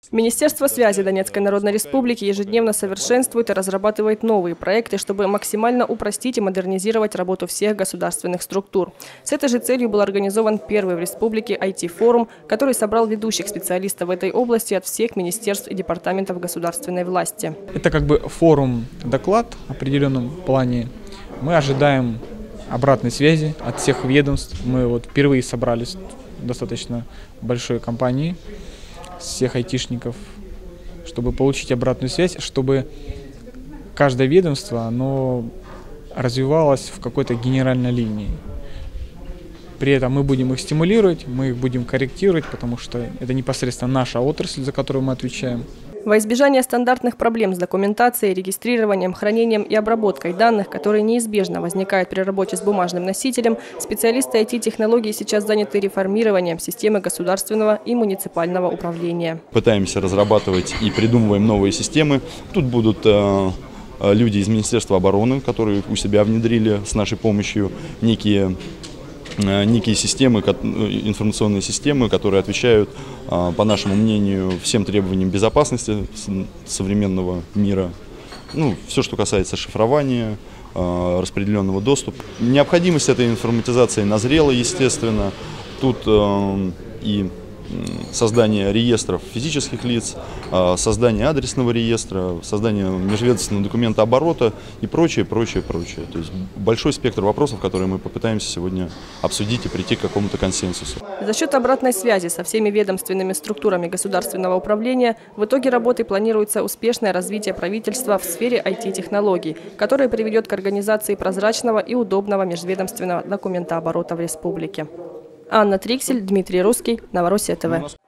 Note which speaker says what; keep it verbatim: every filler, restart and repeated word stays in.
Speaker 1: Министерство связи Донецкой Народной Республики ежедневно совершенствует и разрабатывает новые проекты, чтобы максимально упростить и модернизировать работу всех государственных структур. С этой же целью был организован первый в республике ай ти-форум, который собрал ведущих специалистов в этой области от всех министерств и департаментов государственной власти.
Speaker 2: Это как бы форум-доклад в определенном плане. Мы ожидаем обратной связи от всех ведомств. Мы вот впервые собрались в достаточно большой компании всех айтишников, чтобы получить обратную связь, чтобы каждое ведомство оно развивалось в какой-то генеральной линии. При этом мы будем их стимулировать, мы их будем корректировать, потому что это непосредственно наша отрасль, за которую мы отвечаем.
Speaker 1: Во избежание стандартных проблем с документацией, регистрированием, хранением и обработкой данных, которые неизбежно возникают при работе с бумажным носителем, специалисты ай ти-технологий сейчас заняты реформированием системы государственного и муниципального управления.
Speaker 3: Пытаемся разрабатывать и придумываем новые системы. Тут будут э, люди из Министерства обороны, которые у себя внедрили с нашей помощью некие некие системы, информационные системы, которые отвечают, по нашему мнению, всем требованиям безопасности современного мира. Ну, все, что касается шифрования, распределенного доступа. Необходимость этой информатизации назрела, естественно. Тут и создание реестров физических лиц, создание адресного реестра, создание межведомственного документа оборота и прочее, прочее, прочее. То есть большой спектр вопросов, которые мы попытаемся сегодня обсудить и прийти к какому-то консенсусу.
Speaker 1: За счет обратной связи со всеми ведомственными структурами государственного управления в итоге работы планируется успешное развитие правительства в сфере ай ти-технологий, которое приведет к организации прозрачного и удобного межведомственного документооборота в республике. Анна Триксель, Дмитрий Русский, Новороссия ТВ.